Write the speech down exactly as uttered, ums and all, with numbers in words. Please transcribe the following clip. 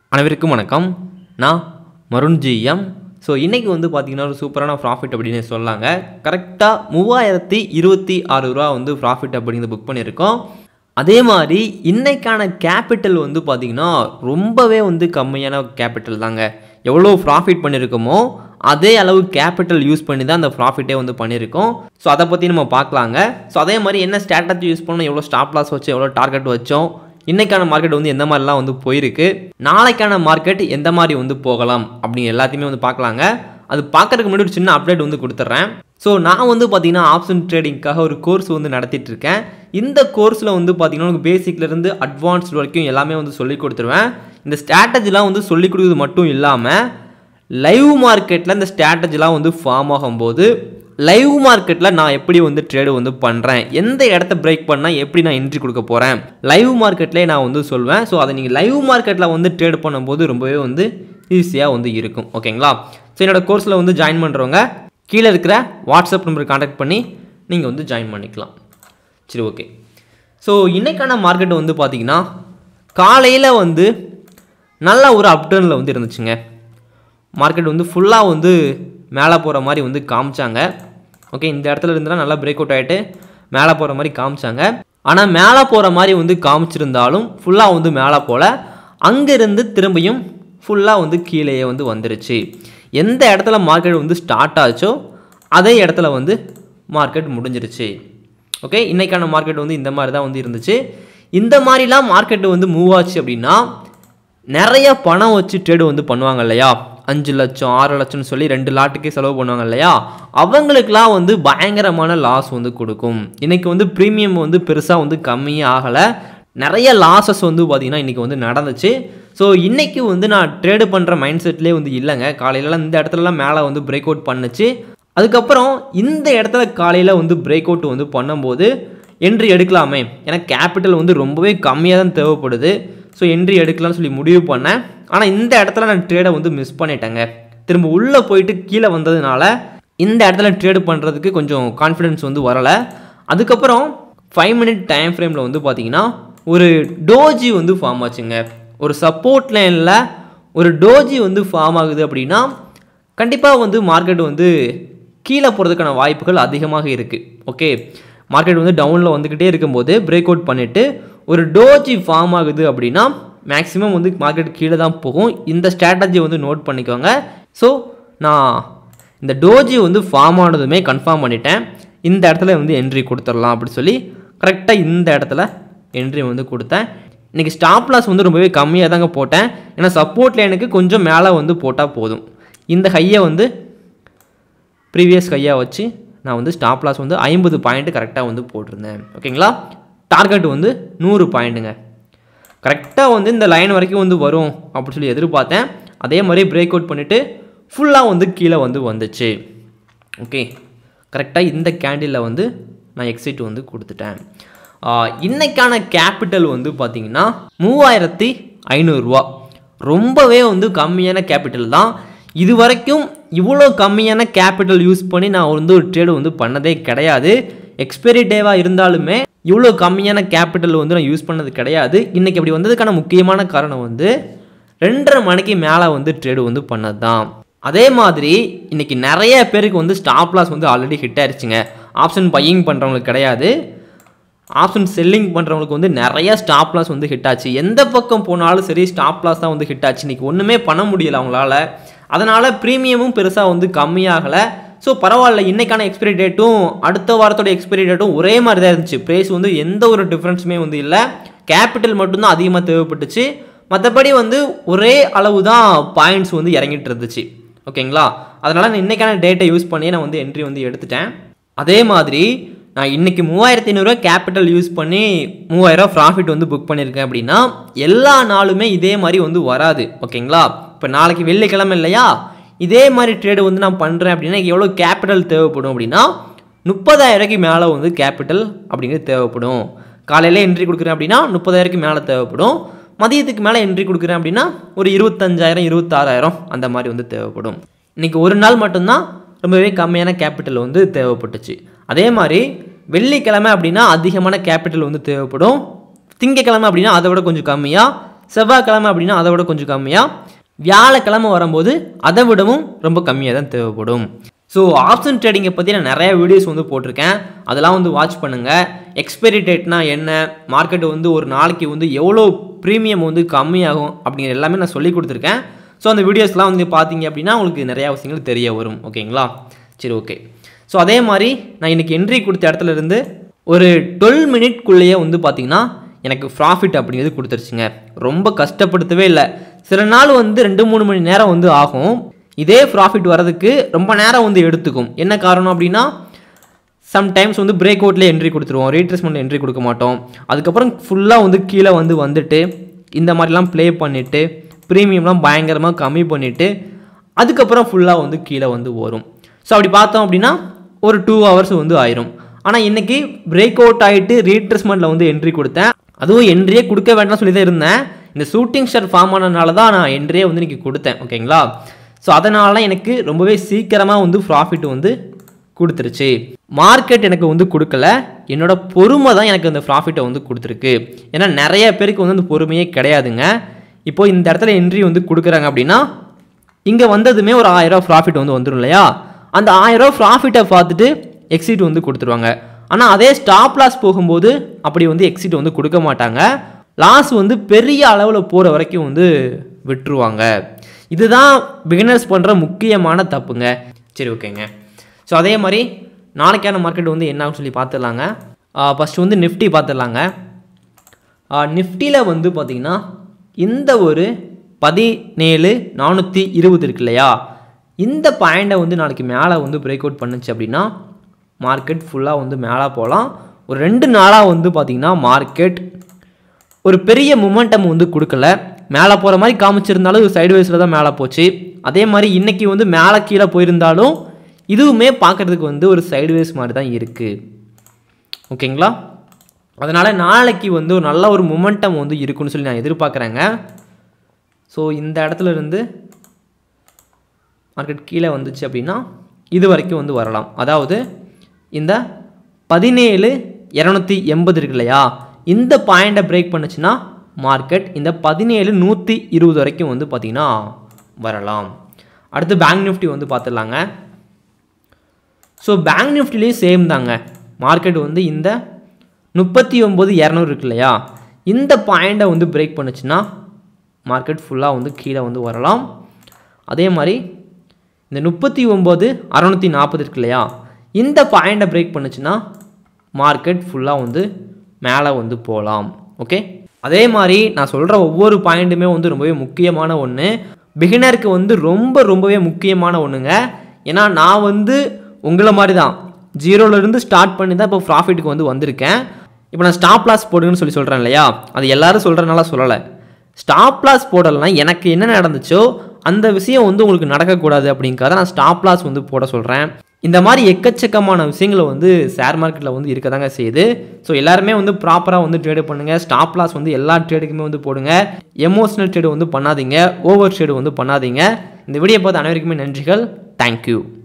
அனைவருக்கும் வணக்கம். நான் MarunGm. ஸோ இன்றைக்கி வந்து பார்த்திங்கன்னா ஒரு சூப்பரான ப்ராஃபிட் அப்படின்னு சொல்லாங்க. கரெக்டாக மூவாயிரத்தி இருபத்தி ஆறு ரூபா வந்து ப்ராஃபிட் அப்படிங்கிறது புக் பண்ணியிருக்கோம். அதே மாதிரி இன்றைக்கான கேபிட்டல் வந்து பார்த்திங்கன்னா ரொம்பவே வந்து கம்மியான கேபிட்டல் தாங்க. எவ்வளோ ப்ராஃபிட் பண்ணியிருக்கோமோ அதே அளவு கேபிட்டல் யூஸ் பண்ணி தான் அந்த ப்ராஃபிட்டே வந்து பண்ணியிருக்கோம். ஸோ அதை பற்றி நம்ம பார்க்கலாங்க. ஸோ அதே மாதிரி என்ன ஸ்ட்ராட்டஜி யூஸ் பண்ணோம், எவ்வளோ ஸ்டாப் லாஸ் வச்சோம், எவ்வளோ டார்கெட் வச்சோம், இன்றைக்கான மார்க்கெட் வந்து எந்த மாதிரிலாம் வந்து போயிருக்கு, நாளைக்கான மார்க்கெட் எந்த மாதிரி வந்து போகலாம் அப்படிங்கிற எல்லாத்தையுமே வந்து பார்க்கலாங்க. அது பார்க்கறதுக்கு முன்னாடி ஒரு சின்ன அப்டேட் வந்து கொடுத்துட்றேன். ஸோ நான் வந்து பார்த்திங்கன்னா ஆப்ஷன் ட்ரேடிங்காக ஒரு கோர்ஸ் வந்து நடத்திட்டு இருக்கேன். இந்த கோர்ஸில் வந்து பார்த்திங்கன்னா உங்களுக்கு பேசிக்லேருந்து அட்வான்ஸ்டு வரைக்கும் எல்லாமே வந்து சொல்லி கொடுத்துருவேன். இந்த ஸ்ட்ராட்டஜிலாம் வந்து சொல்லிக் கொடுக்குறது மட்டும் இல்லாமல் லைவ் மார்க்கெட்டில் இந்த ஸ்ட்ராட்டஜிலாம் வந்து ஃபார்ம் ஆகும்போது லைவ் மார்க்கெட்டில் நான் எப்படி வந்து ட்ரேடு வந்து பண்ணுறேன், எந்த இடத்த பிரேக் பண்ணால் எப்படி நான் என்ட்ரி கொடுக்க போகிறேன், லைவ் மார்க்கெட்லேயே நான் வந்து சொல்வேன். ஸோ அதை நீங்கள் லைவ் மார்க்கெட்டில் வந்து ட்ரேட் பண்ணும்போது ரொம்பவே வந்து ஈஸியாக வந்து இருக்கும். ஓகேங்களா? ஸோ என்னோடய கோர்ஸில் வந்து ஜாயின் பண்ணுறவங்க கீழே இருக்கிற வாட்ஸ்அப் நம்பருக்கு கான்டாக்ட் பண்ணி நீங்கள் வந்து ஜாயின் பண்ணிக்கலாம். சரி, ஓகே. ஸோ இன்றைக்கான மார்க்கெட் வந்து பார்த்திங்கன்னா காலையில் வந்து நல்ல ஒரு அப்டர்னில் வந்து இருந்துச்சுங்க. மார்க்கெட் வந்து ஃபுல்லாக வந்து மேலே போகிற மாதிரி வந்து காமிச்சாங்க. ஓகே, இந்த இடத்துல இருந்தால் நல்லா பிரேக் அவுட் ஆகிட்டு மேலே போகிற மாதிரி காமிச்சாங்க. ஆனால் மேலே போகிற மாதிரி வந்து காமிச்சிருந்தாலும் ஃபுல்லாக வந்து மேலே போல் அங்கேருந்து திரும்பியும் ஃபுல்லாக வந்து கீழே வந்து வந்துருச்சு. எந்த இடத்துல மார்க்கெட் வந்து ஸ்டார்ட் ஆச்சோ அதே இடத்துல வந்து மார்க்கெட் முடிஞ்சிருச்சு. ஓகே, இன்றைக்கான மார்க்கெட் வந்து இந்த மாதிரி தான் வந்து இருந்துச்சு. இந்த மாதிரிலாம் மார்க்கெட் வந்து மூவ் ஆச்சு அப்படின்னா நிறைய பணம் வச்சு ட்ரேடு வந்து பண்ணுவாங்க இல்லையா, அஞ்சு லட்சம் ஆறு லட்சம்னு சொல்லி ரெண்டு லாட்டுக்கே செலவு பண்ணுவாங்க இல்லையா, அவங்களுக்கெலாம் வந்து பயங்கரமான லாஸ் வந்து கொடுக்கும். இன்றைக்கி வந்து ப்ரீமியம் வந்து பெருசாக வந்து கம்மியே ஆகலை, நிறைய லாஸஸ் வந்து பார்த்திங்கன்னா இன்றைக்கி வந்து நடந்துச்சு. ஸோ இன்றைக்கி வந்து நான் ட்ரேடு பண்ணுற மைண்ட் செட்லேயே வந்து இல்லைங்க. காலையிலலாம் இந்த இடத்துலலாம் மேலே வந்து பிரேக் அவுட் பண்ணுச்சு. அதுக்கப்புறம் இந்த இடத்துல காலையில் வந்து பிரேக் அவுட் வந்து பண்ணும்போது என்ட்ரி எடுக்கலாமே, ஏன்னா கேபிட்டல் வந்து ரொம்பவே கம்மியாக தான் தேவைப்படுது. ஸோ என்ட்ரி எடுக்கலாம்னு சொல்லி முடிவு பண்ணேன். ஆனால் இந்த இடத்துல நான் ட்ரேடை வந்து மிஸ் பண்ணிட்டேங்க. திரும்ப உள்ளே போயிட்டு கீழே வந்ததுனால இந்த இடத்துல ட்ரேடு பண்ணுறதுக்கு கொஞ்சம் கான்ஃபிடென்ஸ் வந்து வரலை. அதுக்கப்புறம் ஃபைவ் மினிட் டைம் ஃப்ரேமில் வந்து பார்த்திங்கன்னா ஒரு டோஜி வந்து ஃபார்ம் ஆச்சுங்க. ஒரு சப்போர்ட் லைனில் ஒரு டோஜி வந்து ஃபார்ம் ஆகுது அப்படின்னா கண்டிப்பாக வந்து மார்க்கெட் வந்து கீழே போகிறதுக்கான வாய்ப்புகள் அதிகமாக இருக்குது. ஓகே, மார்க்கெட் வந்து டவுனில் வந்துக்கிட்டே இருக்கும்போது பிரேக் அவுட் பண்ணிவிட்டு ஒரு டோஜி ஃபார்ம் ஆகுது அப்படின்னா மேக்ஸிமம் வந்து மார்க்கெட் கீழே தான் போகும். இந்த ஸ்ட்ராட்டஜி வந்து நோட் பண்ணிக்கோங்க. ஸோ நான் இந்த டோஜி வந்து ஃபார்ம் ஆனதுமே கன்ஃபார்ம் பண்ணிட்டேன். இந்த இடத்துல வந்து என்ட்ரி கொடுத்துடலாம் அப்படி சொல்லி கரெக்டாக இந்த இடத்துல என்ட்ரி வந்து கொடுத்தேன். இன்றைக்கி ஸ்டாப் லாஸ் வந்து ரொம்பவே கம்மியாக தாங்க போட்டேன். ஏன்னா சப்போர்ட் லைனுக்கு கொஞ்சம் மேலே வந்து போட்டால் போதும். இந்த ஹையை வந்து ப்ரீவியஸ் ஹையாக வச்சு நான் வந்து ஸ்டாப் லாஸ் வந்து ஐம்பது பாயிண்ட்டு கரெக்டாக வந்து போட்டிருந்தேன். ஓகேங்களா? டார்கெட் வந்து நூறு பாயிண்ட்டுங்க. கரெக்டாக வந்து இந்த லைன் வரைக்கும் வந்து வரும் அப்படி சொல்லி எதிர்பார்த்தேன். அதே மாதிரி பிரேக் அவுட் பண்ணிவிட்டு ஃபுல்லாக வந்து கீழே வந்து வந்துச்சு. ஓகே, கரெக்டாக இந்த கேண்டிலில் வந்து நான் எக்ஸிட் வந்து கொடுத்துட்டேன். இன்றைக்கான கேபிட்டல் வந்து பார்த்திங்கன்னா மூவாயிரத்தி ஐநூறுரூவா. ரொம்பவே வந்து கம்மியான கேபிட்டல் தான். இது வரைக்கும் இவ்வளோ கம்மியான கேபிட்டல் யூஸ் பண்ணி நான் வந்து ஒரு ட்ரேடு வந்து பண்ணதே கிடையாது. எக்ஸ்பைரி டேவாக இருந்தாலுமே இவ்வளோ கம்மியான கேபிட்டல் வந்து நான் யூஸ் பண்ணது கிடையாது. இன்றைக்கி அப்படி வந்ததுக்கான முக்கியமான காரணம் வந்து ரெண்டரை மணிக்கு மேலே வந்து ட்ரேடு வந்து பண்ணது தான். அதே மாதிரி இன்றைக்கி நிறைய பேருக்கு வந்து ஸ்டாப் லாஸ் வந்து ஆல்ரெடி ஹிட் ஆயிடுச்சுங்க. ஆப்ஷன் பையிங் பண்ணுறவங்களுக்கு கிடையாது, ஆப்ஷன் செல்லிங் பண்ணுறவங்களுக்கு வந்து நிறைய ஸ்டாப் லாஸ் வந்து ஹிட் ஆச்சு. எந்த பக்கம் போனாலும் சரி ஸ்டாப் லாஸ் தான் வந்து ஹிட் ஆச்சு. இன்றைக்கி ஒன்றுமே பண்ண முடியலை அவங்களால. அதனால் ப்ரீமியமும் பெருசாக வந்து கம்மியாகலை. ஸோ பரவாயில்ல, இன்றைக்கான எக்ஸ்பைரி டேட்டும் அடுத்த வாரத்தோட எக்ஸ்பைரி டேட்டும் ஒரே மாதிரி தான் இருந்துச்சு. ப்ரைஸ் வந்து எந்த ஒரு டிஃப்ரென்ஸுமே வந்து இல்லை. கேபிட்டல் மட்டும்தான் அதிகமாக தேவைப்பட்டுச்சு. மற்றபடி வந்து ஒரே அளவு தான் பாயிண்ட்ஸ் வந்து இறங்கிட்டு இருந்துச்சு. ஓகேங்களா? அதனால் நான் இன்றைக்கான டேட்டை யூஸ் பண்ணி நான் வந்து என்ட்ரி வந்து எடுத்துட்டேன். அதே மாதிரி நான் இன்றைக்கி மூவாயிரத்தி ஐநூறுரூவா கேபிட்டல் யூஸ் பண்ணி மூவாயிரம் ப்ராஃபிட் வந்து புக் பண்ணியிருக்கேன் அப்படின்னா எல்லா நாளுமே இதே மாதிரி வந்து வராது. ஓகேங்களா? இப்போ நாளைக்கு வெள்ளிக்கிழமை இல்லையா, இதே மாதிரி ட்ரேடு வந்து நான் பண்ணுறேன் அப்படின்னா எவ்வளோ கேபிட்டல் தேவைப்படும் அப்படின்னா முப்பதாயிரக்கு மேலே வந்து கேபிட்டல் அப்படிங்கிறது தேவைப்படும். காலையில் என்ட்ரி கொடுக்குறேன் அப்படின்னா முப்பதாயிரக்கு மேலே தேவைப்படும். மதியத்துக்கு மேலே என்ட்ரி கொடுக்குறேன் அப்படின்னா ஒரு இருபத்தஞ்சாயிரம் இருபத்தாறாயிரம் அந்த மாதிரி வந்து தேவைப்படும். இன்றைக்கி ஒரு நாள் மட்டும்தான் ரொம்பவே கம்மியான கேபிட்டல் வந்து தேவைப்பட்டுச்சு. அதே மாதிரி வெள்ளிக்கிழமை அப்படின்னா அதிகமான கேபிட்டல் வந்து தேவைப்படும். திங்கக்கிழமை அப்படின்னா அதை விட கொஞ்சம் கம்மியாக, செவ்வாய்க்கிழமை அப்படின்னா அதை விட கொஞ்சம் கம்மியாக, வியாழக்கிழமை வரும்போது அதை விடவும் ரொம்ப கம்மியாக தான் தேவைப்படும். ஸோ ஆப்ஷன் ட்ரேடிங்கை பற்றி நான் நிறைய வீடியோஸ் வந்து போட்டிருக்கேன், அதெல்லாம் வந்து வாட்ச் பண்ணுங்கள். எக்ஸ்பைரி டேட்னா என்ன, மார்க்கெட்டு வந்து ஒரு நாளைக்கு வந்து எவ்வளோ ப்ரீமியம் வந்து கம்மியாகும் அப்படிங்கிற எல்லாமே நான் சொல்லி கொடுத்துருக்கேன். ஸோ அந்த வீடியோஸ்லாம் வந்து பார்த்தீங்க அப்படின்னா உங்களுக்கு நிறையா விஷயங்கள் தெரிய வரும். ஓகேங்களா? சரி, ஓகே. ஸோ அதே மாதிரி நான் இன்றைக்கி என்ட்ரி கொடுத்த இடத்துல இருந்து ஒரு டுவெல் மினிட்குள்ளேயே வந்து பார்த்திங்கன்னா எனக்கு ப்ராஃபிட் அப்படிங்கிறது கொடுத்துருச்சுங்க. ரொம்ப கஷ்டப்படுத்தவே இல்லை. சில நாள் வந்து ரெண்டு மூணு மணி நேரம் வந்து ஆகும். இதே ப்ராஃபிட் வரதுக்கு ரொம்ப நேரம் வந்து எடுத்துக்கும். என்ன காரணம் அப்படின்னா, சம்டைம்ஸ் வந்து பிரேக் அவுட்லேயே என்ட்ரி கொடுத்துருவோம், ரீட்ரேஸ்மெண்ட்டில் என்ட்ரி கொடுக்க மாட்டோம். அதுக்கப்புறம் ஃபுல்லாக வந்து கீழே வந்து வந்துட்டு இந்த மாதிரிலாம் ப்ளே பண்ணிவிட்டு ப்ரீமியம்லாம் பயங்கரமாக கம்மி பண்ணிவிட்டு அதுக்கப்புறம் ஃபுல்லாக வந்து கீழே வந்து வரும். ஸோ அப்படி பார்த்தோம் அப்படின்னா ஒரு டூ ஹவர்ஸ் வந்து ஆயிரும். ஆனால் இன்றைக்கி பிரேக் அவுட் ஆகிட்டு ரீட்ரேஸ்மெண்ட்டில் வந்து என்ட்ரி கொடுத்தேன். அதுவும் என்ட்ரியே கொடுக்க வேண்டாம்னு சொல்லி தான் இருந்தேன். இந்த ஷூட்டிங் ஸ்டார் ஃபார்ம் ஆனதுனால தான் நான் என்ட்ரியே வந்து இன்றைக்கி கொடுத்தேன். ஓகேங்களா? ஸோ அதனால எனக்கு ரொம்பவே சீக்கிரமாக வந்து ப்ராஃபிட் வந்து கொடுத்துருச்சு. மார்க்கெட் எனக்கு வந்து கொடுக்கல, என்னோட பொறுமை தான் எனக்கு அந்த ப்ராஃபிட்டை வந்து கொடுத்துருக்கு. ஏன்னா நிறைய பேருக்கு வந்து அந்த பொறுமையே கிடையாதுங்க. இப்போது இந்த இடத்துல என்ட்ரி வந்து கொடுக்குறாங்க அப்படின்னா இங்கே வந்ததுமே ஒரு ஆயிரம் ப்ராஃபிட் வந்து வந்துடும் இல்லையா? அந்த ஆயிரம் ப்ராஃபிட்டை பார்த்துட்டு எக்ஸிட் வந்து கொடுத்துருவாங்க. ஆனால் அதே ஸ்டாப் லாஸ் போகும்போது அப்படி வந்து எக்ஸிட் வந்து கொடுக்க மாட்டாங்க. லாஸ் வந்து பெரிய அளவில் போகிற வரைக்கும் வந்து விட்டுருவாங்க. இதுதான் பிகினர்ஸ் பண்ணுற முக்கியமான தப்புங்க. சரி, ஓகேங்க. ஸோ அதே மாதிரி நாளைக்கான மார்க்கெட் வந்து என்னன்னு சொல்லி பார்த்துடலாங்க. ஃபஸ்ட்டு வந்து நிஃப்டி பார்த்துடலாங்க. நிஃப்டியில் வந்து பார்த்திங்கன்னா இந்த ஒரு பதினேழு நானூற்றி இருபது இருக்கு இல்லையா, இந்த பாயிண்டை வந்து நாளைக்கு மேலே வந்து பிரேக் அவுட் பண்ணுச்சு அப்படின்னா மார்க்கெட் ஃபுல்லாக வந்து மேலே போகலாம். ஒரு ரெண்டு நாளாக வந்து பார்த்திங்கன்னா மார்க்கெட் ஒரு பெரிய மொமெண்டம் வந்து கொடுக்கல. மேலே போகிற மாதிரி காமிச்சிருந்தாலும் சைட்வேஸில் தான் மேலே போச்சு. அதே மாதிரி இன்றைக்கி வந்து மேலே கீழே போயிருந்தாலும் இதுவுமே பார்க்குறதுக்கு வந்து ஒரு சைட்வேஸ் மாதிரி தான் இருக்குது. ஓகேங்களா? அதனால் நாளைக்கு வந்து ஒரு நல்ல ஒரு மொமெண்டம் வந்து இருக்குன்னு சொல்லி நான் எதிர்பார்க்குறேங்க. ஸோ இந்த இடத்துல இருந்து மார்க்கெட் கீழே வந்துச்சு அப்படின்னா இது வரைக்கும் வந்து வரலாம். அதாவது இந்த பதினேழு இரநூத்தி எண்பது இருக்கு இல்லையா, இந்த பாயிண்டை பிரேக் பண்ணுச்சுன்னா மார்க்கெட் இந்த பதினேழு நூற்றி இருபது வரைக்கும் வந்து பார்த்திங்கன்னா வரலாம். அடுத்து பேங்க் நிஃப்டி வந்து பார்த்துடலாங்க. ஸோ பேங்க் நிஃப்டிலேயும் சேம் தாங்க. மார்க்கெட் வந்து இந்த முப்பத்தி ஒம்பது இரநூறு இருக்கு இல்லையா, இந்த பாயிண்டை வந்து பிரேக் பண்ணுச்சுன்னா மார்க்கெட் ஃபுல்லாக வந்து கீழே வந்து வரலாம். அதே மாதிரி இந்த முப்பத்தி ஒம்பது அறநூற்றி நாற்பது இருக்கு இல்லையா, இந்த பாயிண்டை பிரேக் பண்ணுச்சுன்னா மார்க்கெட் ஃபுல்லாக வந்து மேலே வந்து போகலாம். ஓகே, அதே மாதிரி நான் சொல்கிற ஒவ்வொரு பாயிண்ட்டுமே வந்து ரொம்பவே முக்கியமான ஒன்று, பிகினருக்கு வந்து ரொம்ப ரொம்பவே முக்கியமான ஒன்றுங்க. ஏன்னா நான் வந்து உங்களை மாதிரி தான் ஜீரோலேருந்து ஸ்டார்ட் பண்ணி தான் இப்போ ப்ராஃபிட்டுக்கு வந்து வந்திருக்கேன். இப்போ நான் ஸ்டாப் லாஸ் போடுங்கன்னு சொல்லி சொல்கிறேன் இல்லையா, அது எல்லோரும் சொல்கிறனால சொல்லலை. ஸ்டாப் லாஸ் போடலைன்னா எனக்கு என்ன நடந்துச்சோ அந்த விஷயம் வந்து உங்களுக்கு நடக்கக்கூடாது அப்படிங்கிறத நான் ஸ்டாப் லாஸ் வந்து போட சொல்கிறேன். இந்த மாதிரி எக்கச்சக்கமான விஷயங்களை வந்து ஷேர் மார்க்கெட்டில் வந்து இருக்க தாங்க செய்யுது. ஸோ எல்லாருமே வந்து ப்ராப்பராக வந்து ட்ரேடு பண்ணுங்கள். ஸ்டாப் லாஸ் வந்து எல்லா ட்ரேடுக்குமே வந்து போடுங்க. எமோஷனல் ட்ரேடு வந்து பண்ணாதீங்க, ஓவர் ட்ரேடு வந்து பண்ணாதீங்க. இந்த வீடியோ பார்த்து அனைவருக்குமே நன்றிகள். தேங்க்யூ.